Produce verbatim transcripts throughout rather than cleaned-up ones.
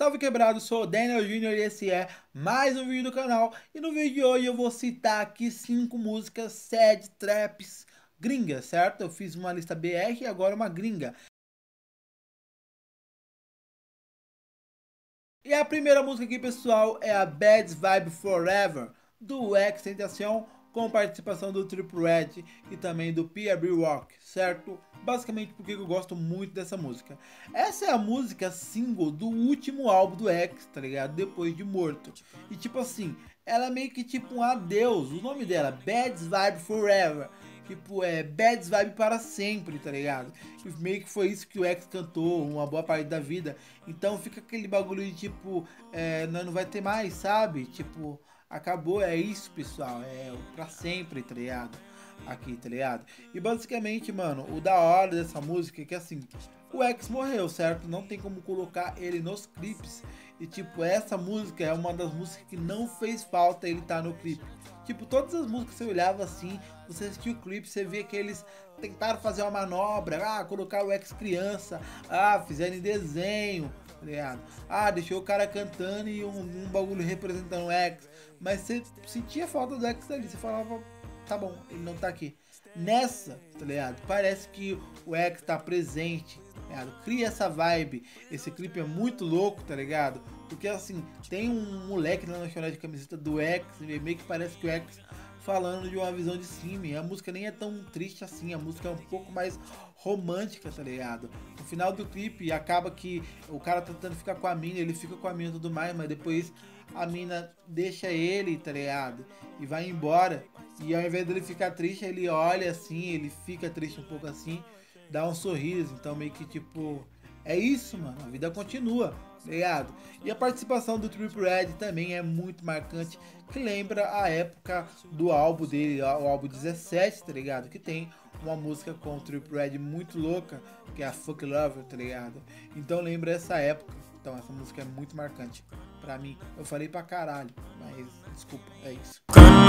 Salve quebrado, sou o Daniel Júnior e esse é mais um vídeo do canal. E no vídeo de hoje eu vou citar aqui cinco músicas sad traps gringas, certo? Eu fiz uma lista B R e agora uma gringa. E a primeira música aqui, pessoal, é a Bad Vibe Forever, do XXXTentacion, com participação do Triple Red e também do P B Rock, certo? Basicamente porque eu gosto muito dessa música. Essa é a música single do último álbum do X, tá ligado? Depois de Morto. E tipo assim, ela é meio que tipo um adeus, o nome dela, Bad Vibe Forever. Tipo, é Bad Vibe para sempre, tá ligado? E meio que foi isso que o X cantou uma boa parte da vida. Então fica aquele bagulho de tipo, é, não, não vai ter mais, sabe? Tipo, acabou, é isso, pessoal. É pra sempre, tá ligado? Aqui, tá ligado? E basicamente, mano, o da hora dessa música é que assim, o X morreu, certo? Não tem como colocar ele nos clipes. E tipo, essa música é uma das músicas que não fez falta ele estar tá no clipe. Tipo, todas as músicas você olhava assim, você assistia o clipe, você via que eles tentaram fazer uma manobra, ah, colocar o X criança, ah, fizeram em desenho, tá ligado? Ah, deixou o cara cantando e um, um bagulho representando o X. Mas você sentia falta do X ali, você falava, tá bom, ele não tá aqui. Nessa, tá ligado? Parece que o X tá presente, tá ligado? Cria essa vibe. Esse clipe é muito louco, tá ligado? Porque assim, tem um moleque na lanchonete de camiseta do X, meio que parece que o X falando de uma visão de cima. E a música nem é tão triste assim, a música é um pouco mais romântica, tá ligado? No final do clipe acaba que o cara tá tentando ficar com a mina, ele fica com a mina e tudo mais, mas depois a mina deixa ele, tá ligado? E vai embora. E ao invés dele ficar triste, ele olha assim, ele fica triste um pouco assim, dá um sorriso. Então meio que tipo, é isso, mano, a vida continua, tá ligado? E a participação do Triple Red também é muito marcante, que lembra a época do álbum dele, o álbum dezessete, tá ligado? Que tem uma música com o Triple Red muito louca, que é a Fuck Lover, tá ligado? Então lembra essa época. Então essa música é muito marcante pra mim. Eu falei pra caralho, mas desculpa, é isso.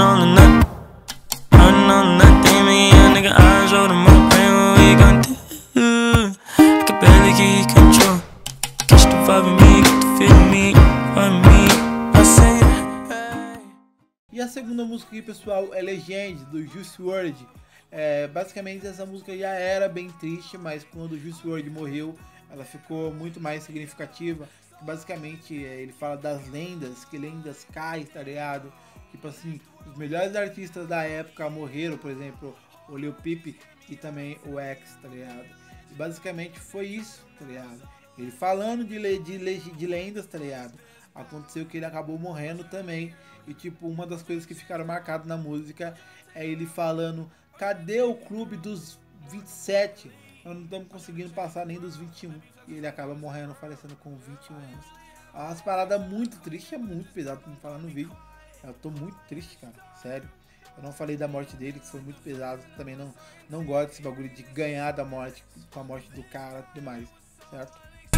E a segunda música aqui, pessoal, é Legend, do Juice world. É, basicamente essa música já era bem triste, mas quando o Juice world morreu, ela ficou muito mais significativa. Basicamente é, ele fala das lendas, que lendas caem, tá ligado? Tipo assim, os melhores artistas da época morreram, por exemplo, o Lil Peep e também o X, tá ligado? E basicamente foi isso, tá ligado? Ele falando de, de, de lendas, tá ligado? Aconteceu que ele acabou morrendo também. E tipo, uma das coisas que ficaram marcadas na música é ele falando: cadê o clube dos vinte e sete? Nós não estamos conseguindo passar nem dos vinte e um. E ele acaba morrendo, falecendo com vinte e um anos. É umas paradas muito tristes, é muito pesado pra me falar no vídeo. Eu tô muito triste, cara, sério. Eu não falei da morte dele, que foi muito pesado. Também não, não gosto desse bagulho de ganhar da morte, com a morte do cara e tudo mais, certo?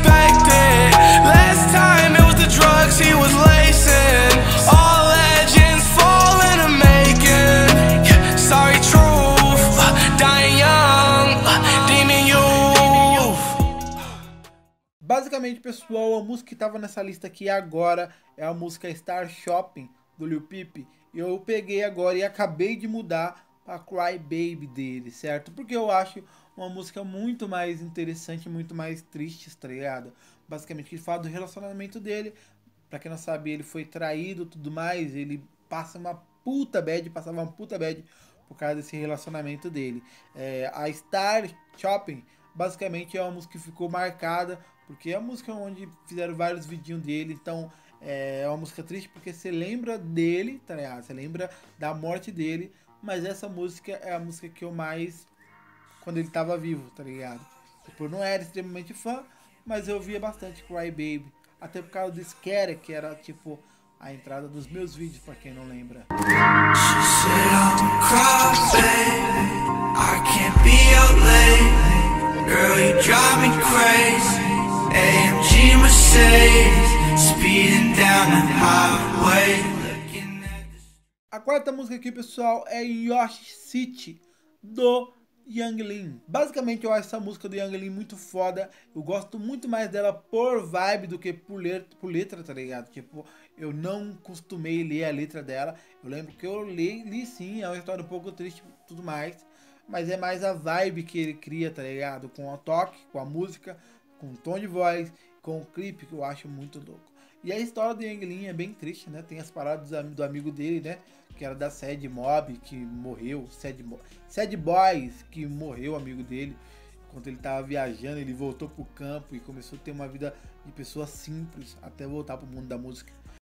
Last time it was the drugs he was lacing. All legends fall in a making. Sorry, truth, dying young, demon youth. Basicamente, pessoal, a música que tava nessa lista aqui agora é a música Star Shopping, do Lil Peep. Eu peguei agora e acabei de mudar pra Cry Baby dele, certo? Porque eu acho uma música muito mais interessante, muito mais triste, tá ligado? Basicamente ele fala do relacionamento dele. Pra quem não sabe, ele foi traído e tudo mais. Ele passa uma puta bad, passava uma puta bad por causa desse relacionamento dele. É, a Star Shopping basicamente é uma música que ficou marcada, porque é a música onde fizeram vários vidinhos dele. Então é uma música triste porque você lembra dele, tá ligado? Você lembra da morte dele. Mas essa música é a música que eu mais... quando ele tava vivo, tá ligado? Tipo, eu não era extremamente fã, mas eu via bastante Cry Baby. Até por causa do Scare, que era tipo a entrada dos meus vídeos, pra quem não lembra. A quarta música aqui, pessoal, é Yoshi City, do Yang Lean. Basicamente eu acho essa música do Yang Lean muito foda. Eu gosto muito mais dela por vibe do que por letra, por letra, tá ligado? Tipo, eu não costumei ler a letra dela. Eu lembro que eu li, li sim, é uma história um pouco triste e tudo mais. Mas é mais a vibe que ele cria, tá ligado? Com o toque, com a música, com o tom de voz, com o clipe, que eu acho muito louco. E a história do Yang Lean é bem triste, né? Tem as paradas do amigo dele, né? Que era da Sad Mob, que morreu. Sad, Mo Sad Boys, que morreu, amigo dele. Enquanto ele tava viajando, ele voltou pro campo e começou a ter uma vida de pessoa simples até voltar pro mundo da música.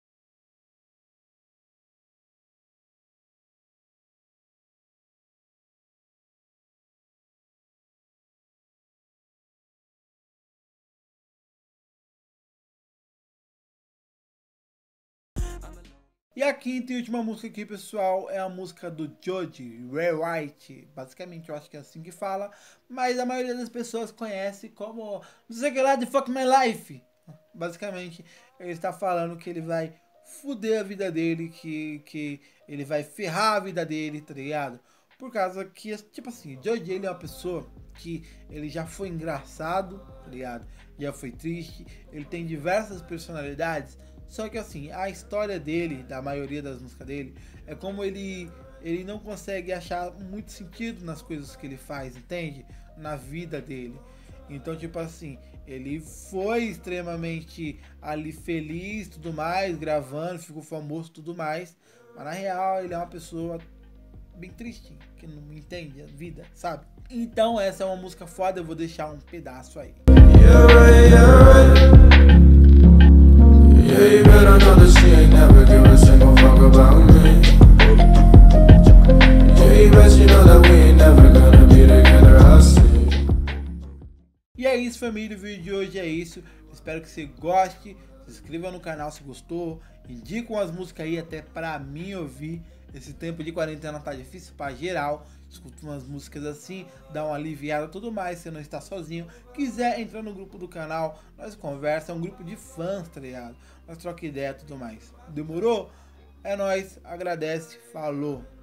E a quinta e última música aqui, pessoal, é a música do Joji Rewrite. Basicamente, eu acho que é assim que fala, mas a maioria das pessoas conhece como não sei o que lá de Fuck My Life. Basicamente, ele está falando que ele vai fuder a vida dele, que, que ele vai ferrar a vida dele, tá ligado? Por causa que, tipo assim, Joji, ele é uma pessoa que ele já foi engraçado, tá ligado? Já foi triste, ele tem diversas personalidades. Só que assim, a história dele, da maioria das músicas dele, é como ele, ele não consegue achar muito sentido nas coisas que ele faz, entende? Na vida dele. Então, tipo assim, ele foi extremamente ali feliz, tudo mais, gravando, ficou famoso, tudo mais. Mas na real, ele é uma pessoa bem triste, que não entende a vida, sabe? Então essa é uma música foda, eu vou deixar um pedaço aí. Yeah, right, yeah, right. Yeah, you better know that she ain't never give a single fuck about me. Yeah, you bet you know that we ain't never gonna be together, I see. E é isso, família, o vídeo de hoje é isso. Espero que você goste, se inscreva no canal se gostou, indica umas músicas aí até pra mim ouvir. Esse tempo de quarentena tá difícil pra geral. Escuta umas músicas assim, dá uma aliviada, tudo mais, você não está sozinho. Quiser entrar no grupo do canal, nós conversa, é um grupo de fãs, tá ligado? Nós troca ideia e tudo mais. Demorou? É nóis, agradece, falou!